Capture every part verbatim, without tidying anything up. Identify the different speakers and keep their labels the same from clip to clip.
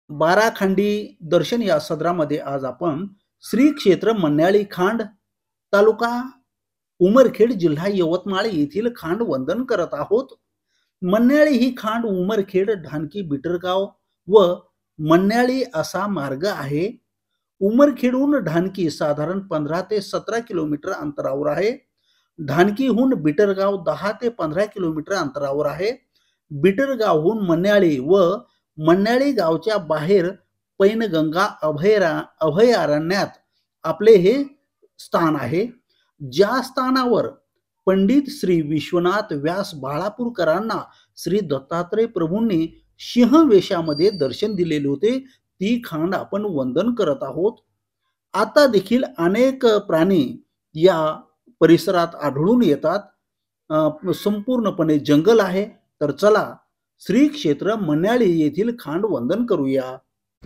Speaker 1: बाराखंडी दर्शन या सदरामध्ये आज आपण श्री क्षेत्र मन्याळी खांड, तालुका उमरखेड, जिल्हा यवतमाळ येथील खांड वंदन करत आहोत। मन्याळी ही खांड उमरखेड, ढानकी, बिटरगाव व मन्याळी असा मार्ग आहे। उमरखेडहून ढानकी साधारण पंधरा ते सतरा किलोमीटर अंतरावर आहे। ढानकीहून बिटरगाव दहा ते पंधरा किलोमीटर अंतरावर आहे। बिटरगावहून मन्याळी व मन्याळी गावच्या बाहेर पैनगंगा अभयरा अभयारण्यात आपले हे स्थान आहे। ज्या स्थानावर पंडित श्री विश्वनाथ व्यास बाळापूरकरांना श्री दत्तात्रय प्रभूंनी सिंह वेशामध्ये दर्शन दिलेले होते, ती खांड आपण वंदन करत आहोत। आता देखील अनेक प्राणी या परिसरात आढळून येतात। संपूर्णपणे जंगल आहे। तर चला श्री क्षेत्र मन्याळी येथील खांड वंदन करूया।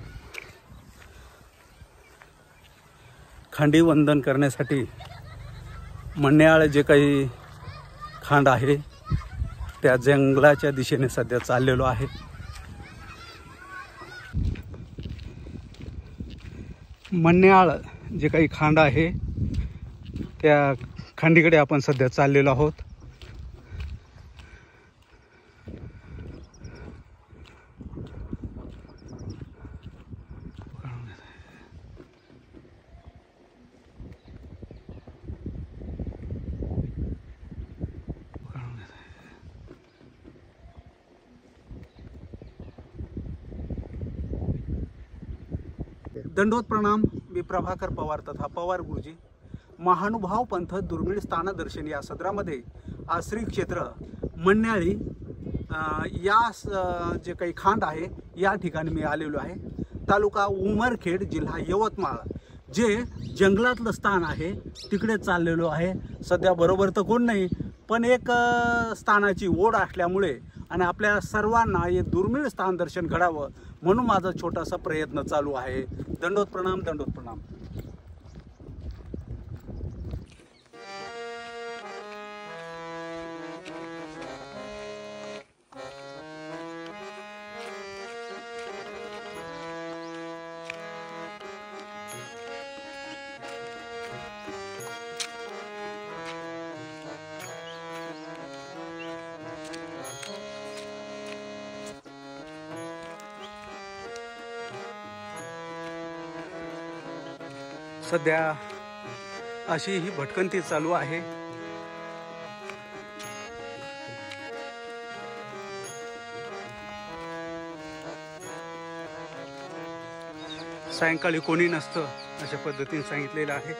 Speaker 2: खांडी वंदन करण्यासाठी मन्याळ जे काही खांड आहे त्या जंगलाच्या दिशेने सध्या चाललेलो आहे। मन्याळ जे काही खांड आहे त्या खांडीकडे आपण सध्या चाललेलो आहोत। दंडोत प्रणाम। मी प्रभाकर पवार तथा पवार गुरुजी महानुभाव पंथ दुर्मिळ स्थानदर्शन या सदरामध्ये आज श्री क्षेत्र मन्याळी या जे काही खांड आहे या ठिकाणी मी आलेलो आहे। तालुका उमरखेड, जिल्हा यवतमाळ, जे जंगलातलं स्थान आहे तिकडे चाललेलो आहे। सध्या बरोबर तर कोण नाही, पण एक स्थानाची ओढ असल्यामुळे आणि आपल्या सर्वांना हे दुर्मिळ स्थान दर्शन घडावं म्हणून माझा छोटासा प्रयत्न चालू आहे। दंडोत प्रणाम, दंडोत प्रणाम। सध्या अशी ही भटकंती चालू आहे। सायंकाळी कोणी नसतं अशा पद्धतीने सांगितलेलं आहे।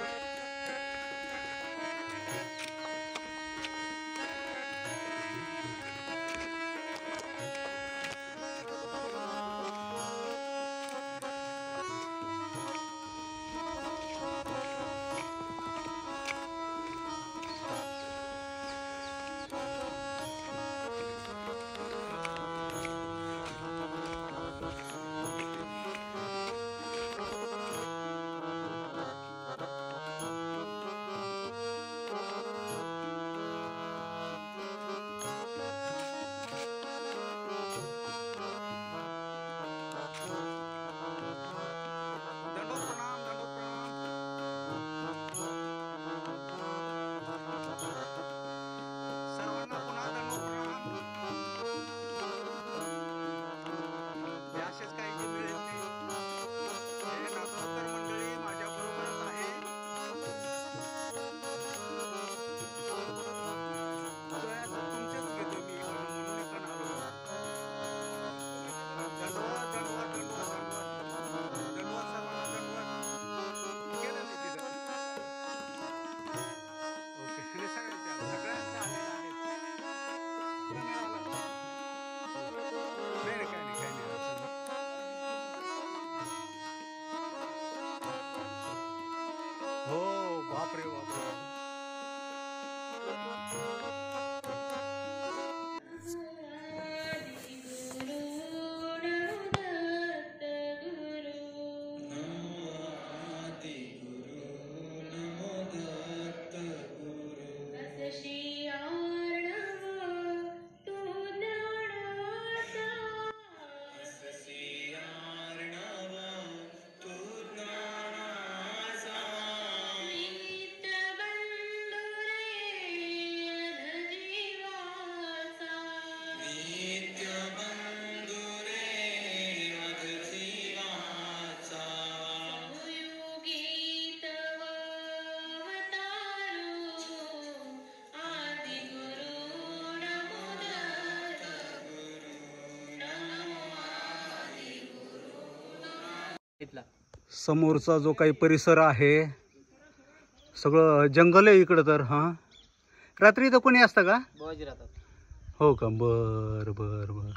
Speaker 2: समोरचा जो काही परिसर आहे सगळं जंगल आहे इकडं तर. हां, रात्री इथं कोणी असतं का? हो का, बर बर बर.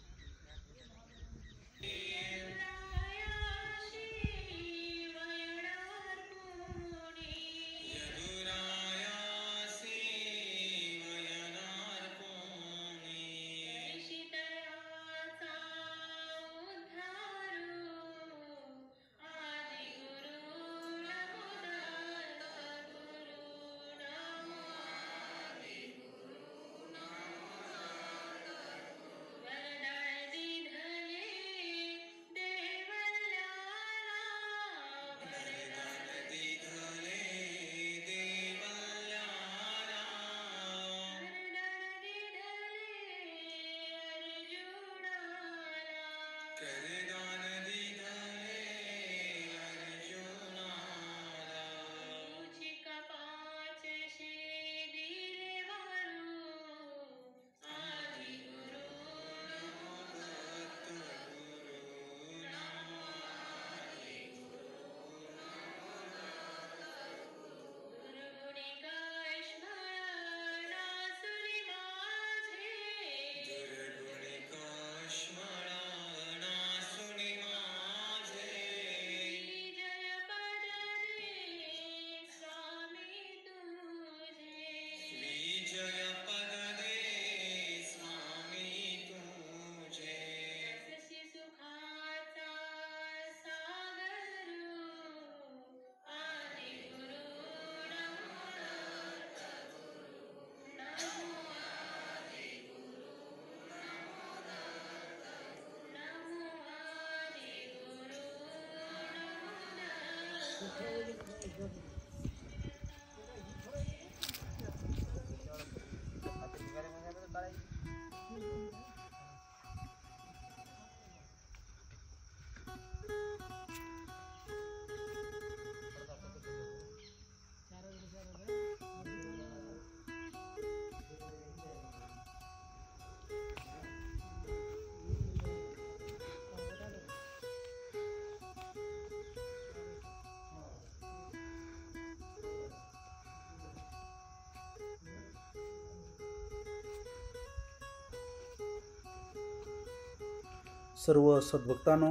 Speaker 1: सर्व सद्भक्तांनो,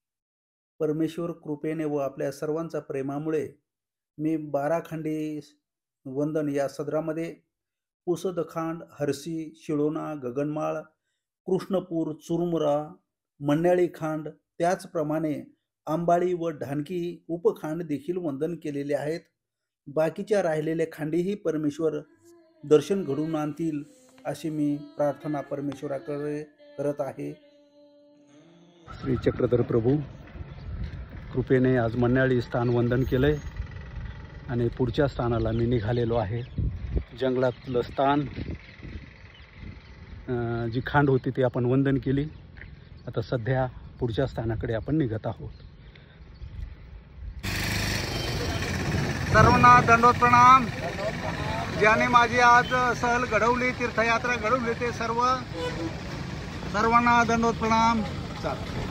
Speaker 1: परमेश्वर कृपेने व आपल्या सर्वांच्या प्रेमामुळे मी बाराखंडी वंदन या सदरामध्ये पुसदखांड, हरसी, शिळोणा, गगनमाळ, कृष्णपूर, चुरमुरा, मन्याळी खांड, त्याचप्रमाणे आंबाळी व ढानकी उपखांड देखील वंदन केलेले आहेत. बाकीच्या राहिलेल्या खांडीही परमेश्वर दर्शन घडवून आणतील अशी मी प्रार्थना परमेश्वराकडे करत आहे.
Speaker 2: श्री चक्रधर प्रभू कृपेने आज मन्याळी स्थान वंदन केलंय आणि पुढच्या स्थानाला मी निघालेलो आहे. जंगलातलं स्थान जी खांड होती ती आपण वंदन केली. आता सध्या पुढच्या स्थानाकडे आपण निघत आहोत. सर्वांना दंडवत प्रणाम. ज्याने माझी आज सहल घडवली, तीर्थयात्रा घडवली, ते सर्व सर्वांना दंडवत प्रणाम. चाल.